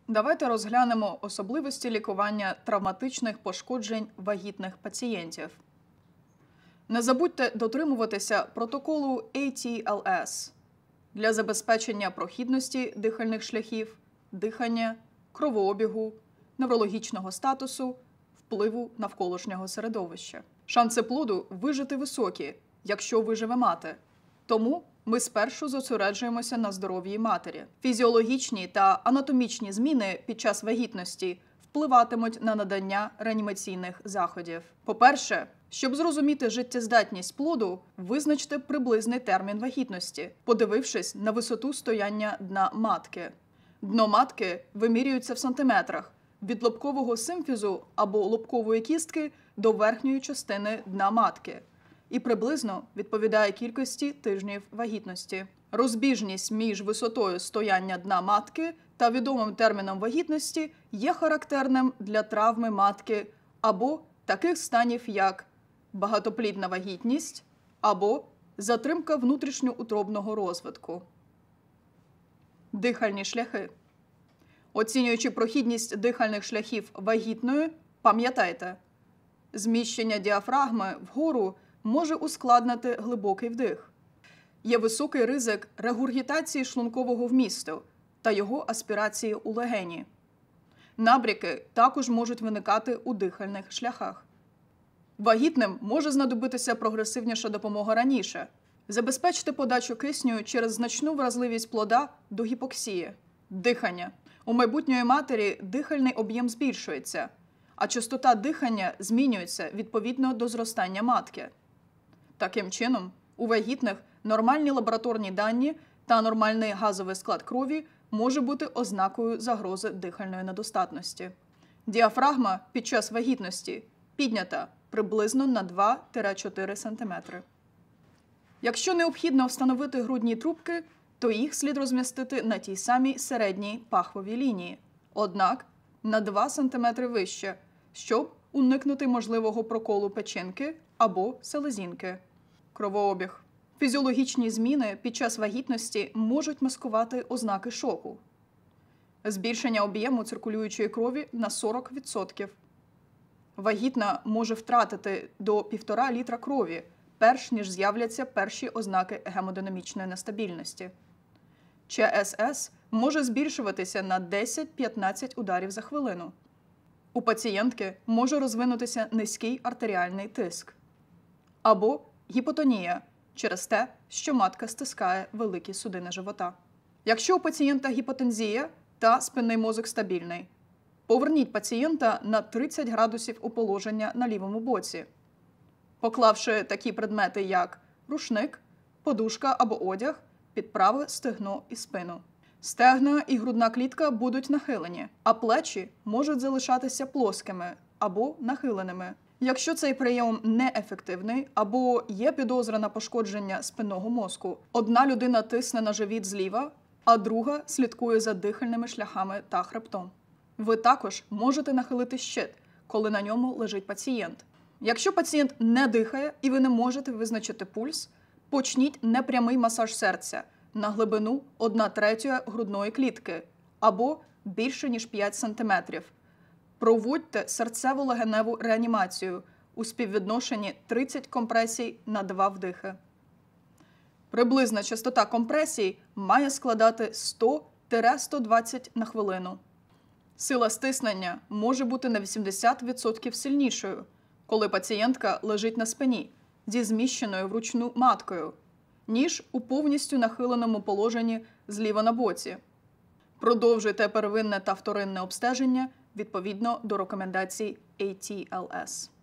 Давайте розглянемо особливості лікування травматичних пошкоджень вагітних пацієнтів. Не забудьте дотримуватися протоколу ATLS для забезпечення прохідності дихальних шляхів, дихання, кровообігу, неврологічного статусу, впливу навколишнього середовища. Шанси плоду вижити високі, якщо виживе мати. Тому ми спершу зосереджуємося на здоров'ї матері. Фізіологічні та анатомічні зміни під час вагітності впливатимуть на надання реанімаційних заходів. По-перше, щоб зрозуміти життєздатність плоду, визначте приблизний термін вагітності, подивившись на висоту стояння дна матки. Дно матки вимірюється в сантиметрах від лобкового симфізу або лобкової кістки до верхньої частини дна матки і приблизно відповідає кількості тижнів вагітності. Розбіжність між висотою стояння дна матки та відомим терміном вагітності є характерним для травми матки або таких станів, як багатоплідна вагітність або затримка внутрішньоутробного розвитку. Дихальні шляхи. Оцінюючи прохідність дихальних шляхів вагітної, пам'ятайте, зміщення діафрагми вгору може ускладнити глибокий вдих. Є високий ризик регургітації шлункового вмісту та його аспірації у легені. Набряки також можуть виникати у дихальних шляхах. Вагітним може знадобитися прогресивніша допомога раніше. Забезпечте подачу кисню через значну вразливість плода до гіпоксії. Дихання. У майбутньої матері дихальний об'єм збільшується, а частота дихання змінюється відповідно до зростання матки. Таким чином, у вагітних нормальні лабораторні дані та нормальний газовий склад крові може бути ознакою загрози дихальної недостатності. Діафрагма під час вагітності піднята приблизно на 2-4 см. Якщо необхідно встановити грудні трубки, то їх слід розмістити на тій самій середній пахвовій лінії, однак на 2 см вище, щоб уникнути можливого проколу печінки або селезінки. Кровообіг. Фізіологічні зміни під час вагітності можуть маскувати ознаки шоку. Збільшення об'єму циркулюючої крові на 40%. Вагітна може втратити до 1,5 літра крові, перш ніж з'являться перші ознаки гемодинамічної нестабільності. ЧСС може збільшуватися на 10-15 ударів за хвилину. У пацієнтки може розвинутися низький артеріальний тиск. Або гіпотонія через те, що матка стискає великі судини живота. Якщо у пацієнта гіпотензія та спинний мозок стабільний, поверніть пацієнта на 30 градусів у положення на лівому боці, поклавши такі предмети, як рушник, подушка або одяг під праве стегно і спину. Стегна і грудна клітка будуть нахилені, а плечі можуть залишатися плоскими або нахиленими. Якщо цей прийом неефективний або є підозра на пошкодження спинного мозку, одна людина тисне на живіт зліва, а друга слідкує за дихальними шляхами та хребтом. Ви також можете нахилити щит, коли на ньому лежить пацієнт. Якщо пацієнт не дихає і ви не можете визначити пульс, почніть непрямий масаж серця на глибину 1/3 грудної клітки або більше ніж 5 см. Проводьте серцево-легеневу реанімацію у співвідношенні 30 компресій на 2 вдихи. Приблизна частота компресій має складати 100-120 на хвилину. Сила стиснення може бути на 80% сильнішою, коли пацієнтка лежить на спині зі зміщеною вручну маткою, ніж у повністю нахиленому положенні зліва на боці. Продовжуйте первинне та вторинне обстеження відповідно до рекомендацій ATLS.